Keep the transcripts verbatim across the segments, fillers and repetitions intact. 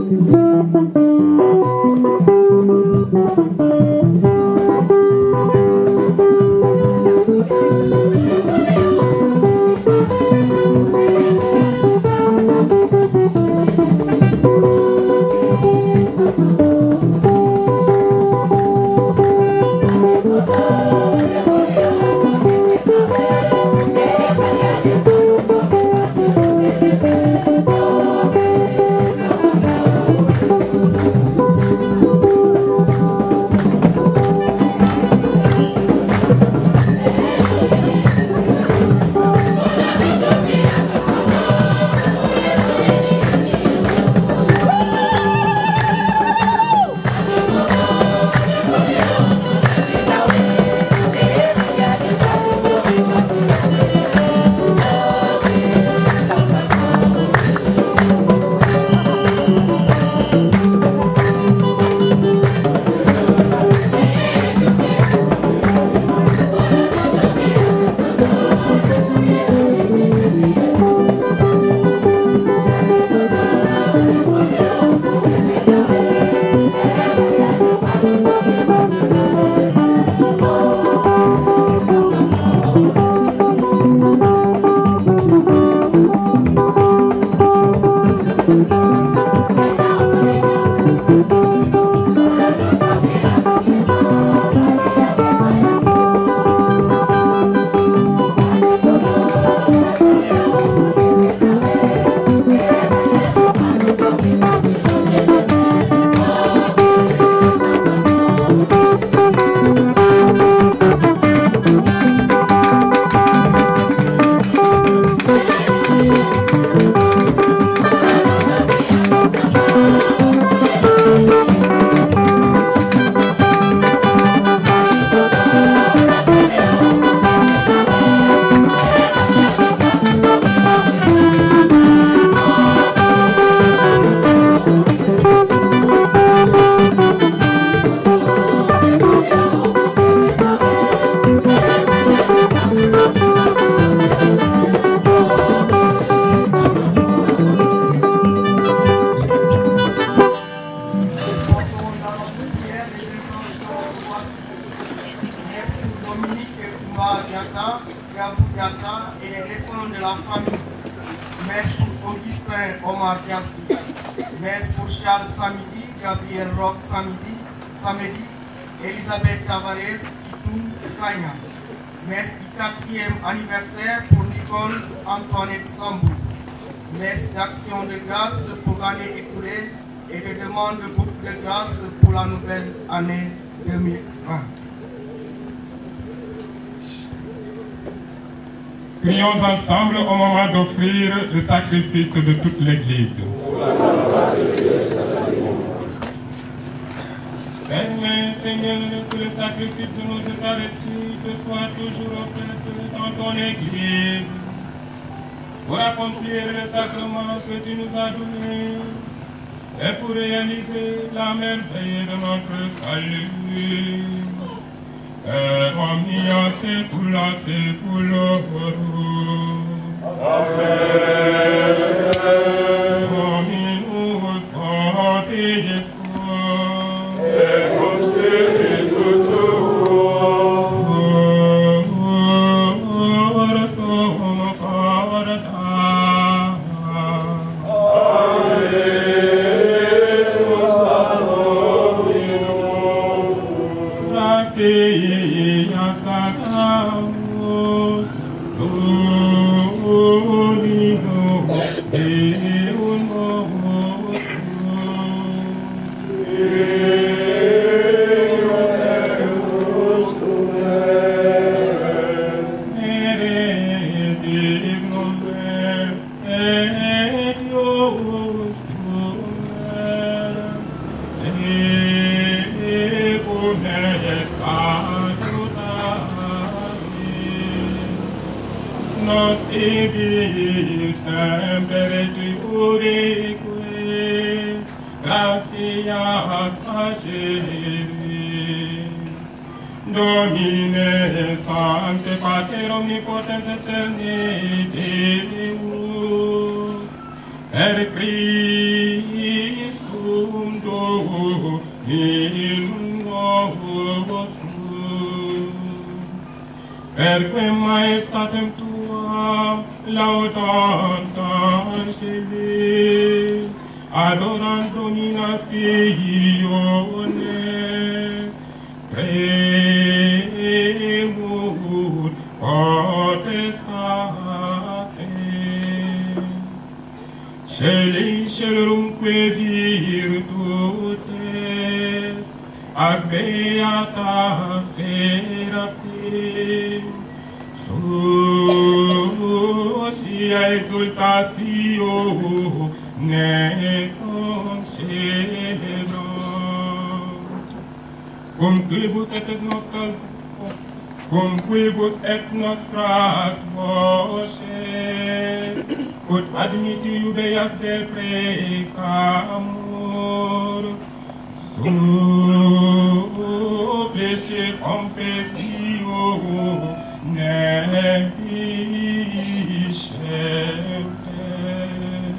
Messe pour Augustin Omar Diassi. Messe pour Charles Samedi, Gabriel Roch Samedi, Samedi, Elisabeth Tavares, Itou Sagna. Messe du quatrième anniversaire pour Nicole Antoinette Sambou. Messe d'action de grâce pour l'année écoulée et de demande de boucle de grâce pour la nouvelle année deux mille vingt. Prions ensemble au moment d'offrir le sacrifice de toute l'Église. Permets, Seigneur, que le sacrifice de nos Eucharisties soit toujours offert dans ton Église pour accomplir le sacrement que tu nous as donné et pour réaliser la merveille de notre salut. Et omnia secula seculorum. Amen. Dominus vobiscum. Et cum spiritu tuo. Sursum corda. Domine Sancte Pater Omnipotens Aeterni Deus, per Christus in vos. Perque maestatem tuam laudantan celi, adorant domina Siones, tremur potestates, celi celrumque virtutes, ac beata serafim, socia exultatio ne concebrant, cum quibus et nostras cum quibus et nostras voces, ut admitti iubeas de precamur, supplice confessio ne disceptes.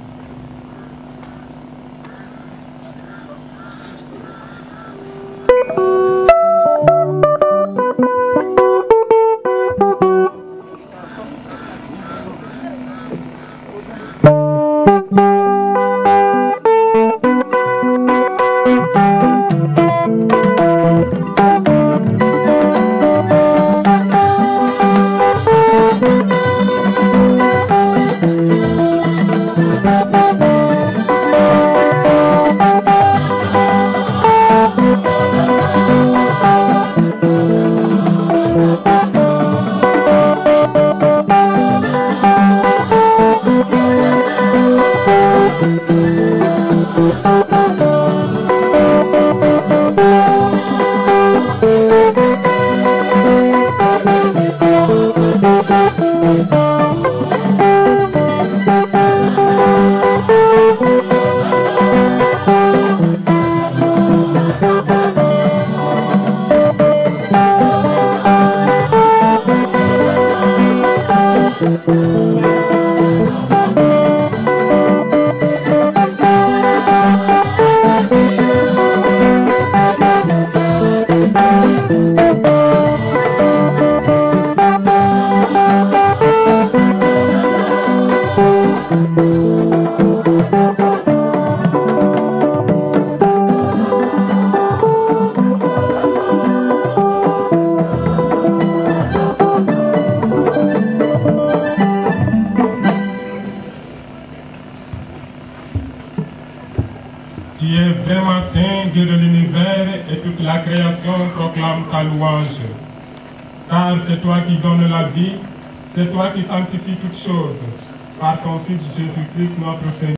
Tu es vraiment saint, Dieu de l'univers, et toute la création proclame ta louange. Car c'est toi qui donnes la vie, c'est toi qui sanctifies toutes choses, par ton Fils Jésus-Christ notre Seigneur.